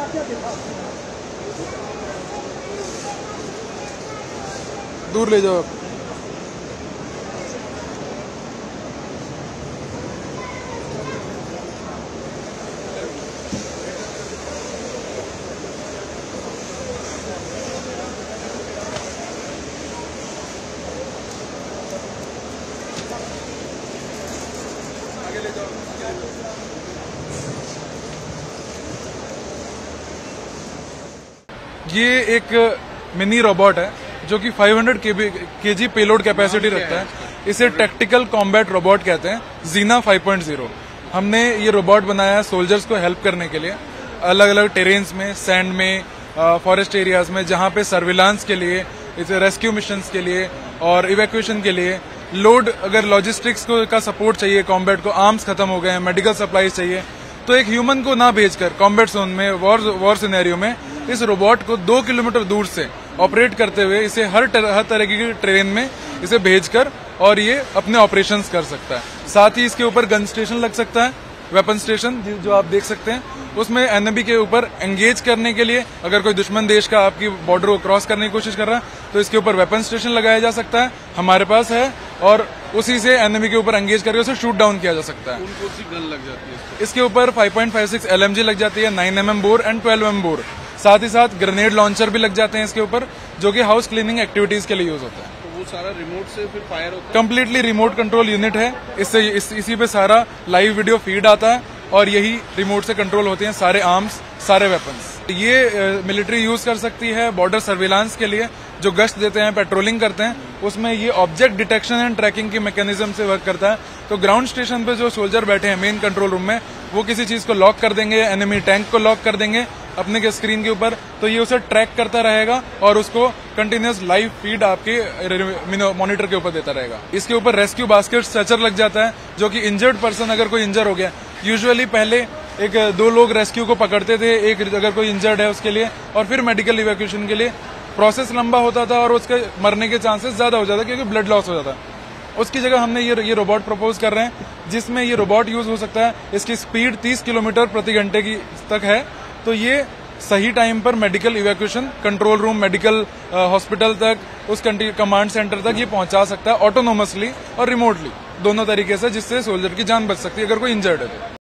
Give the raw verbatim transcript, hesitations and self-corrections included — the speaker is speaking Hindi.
क्या क्या देखा? दूर ले जाओ। आगे ले जाओ। ये एक मिनी रोबोट है जो कि पाँच सौ केजी पेलोड कैपेसिटी रखता है। इसे टैक्टिकल कॉम्बैट रोबोट कहते हैं, जीना फाइव पॉइंट ज़ीरो। हमने ये रोबोट बनाया है सोल्जर्स को हेल्प करने के लिए, अलग अलग टेरेन्स में, सैंड में, फॉरेस्ट एरियाज में, जहां पे सर्विलांस के लिए, इसे रेस्क्यू मिशंस के लिए और इवैक्यूएशन के लिए, लोड अगर लॉजिस्टिक्स को का सपोर्ट चाहिए, कॉम्बैट को, आर्म्स खत्म हो गए हैं, मेडिकल सप्लाईज चाहिए, तो एक ह्यूमन को ना भेजकर कॉम्बैट जोन में, वॉर वॉर सिनेरियो में इस रोबोट को दो किलोमीटर दूर से ऑपरेट करते हुए इसे हर टर, हर तरह की ट्रेन में इसे भेजकर और ये अपने ऑपरेशंस कर सकता है। साथ ही इसके ऊपर गन स्टेशन लग सकता है, वेपन स्टेशन जो आप देख सकते हैं। उसमें एनिमी के ऊपर एंगेज करने के लिए, अगर कोई दुश्मन देश का आपकी बॉर्डर को क्रॉस करने की कोशिश कर रहा है तो इसके ऊपर वेपन स्टेशन लगाया जा सकता है, हमारे पास है, और उसी से एनिमी के ऊपर एंगेज करके उसे शूट डाउन किया जा सकता है। कौन कौन सी गन लग जाती है इसके ऊपर five point five six L M G लग जाती है, nine M M bore and twelve M M bore. साथ ही साथ ग्रेनेड लॉन्चर भी लग जाते हैं इसके ऊपर, जो कि हाउस क्लीनिंग एक्टिविटीज के लिए यूज होता है। तो वो सारा रिमोट से फिर फायर होता है? कंप्लीटली रिमोट कंट्रोल यूनिट है। इससे इस, इसी पे सारा लाइव वीडियो फीड आता है और यही रिमोट से कंट्रोल होते हैं सारे आर्म्स, सारे वेपन्स। ये मिलिट्री यूज कर सकती है बॉर्डर सर्विलांस के लिए, जो गश्त देते हैं, पेट्रोलिंग करते हैं, उसमें ये ऑब्जेक्ट डिटेक्शन एंड ट्रैकिंग की मैकेनिज्म से वर्क करता है। तो ग्राउंड स्टेशन पे जो सोल्जर बैठे हैं मेन कंट्रोल रूम में, वो किसी चीज को लॉक कर देंगे, एनिमी टैंक को लॉक कर देंगे अपने के स्क्रीन के ऊपर, तो ये उसे ट्रैक करता रहेगा और उसको कंटिन्यूस लाइव फीड आपके मॉनिटर के ऊपर देता रहेगा। इसके ऊपर रेस्क्यू बास्केट स्ट्रेचर लग जाता है, जो कि इंजर्ड पर्सन, अगर कोई इंजर हो गया, यूजुअली पहले एक दो लोग रेस्क्यू को पकड़ते थे, एक अगर कोई इंजर्ड है उसके लिए, और फिर मेडिकल इवैक्यूएशन के लिए। प्रोसेस लंबा होता था और उसके मरने के चांसेस ज्यादा हो जाता क्योंकि ब्लड लॉस हो जाता। उसकी जगह हमने ये ये रोबोट प्रपोज कर रहे हैं, जिसमें ये रोबोट यूज हो सकता है। इसकी स्पीड तीस किलोमीटर प्रति घंटे की तक है, तो ये सही टाइम पर medical evacuation control room, medical hospital तक, उस कमांड सेंटर तक ये पहुंचा सकता है ऑटोनोमसली और रिमोटली, दोनों तरीके से, जिससे सोल्जर की जान बच सकती है अगर कोई इंजर्ड है।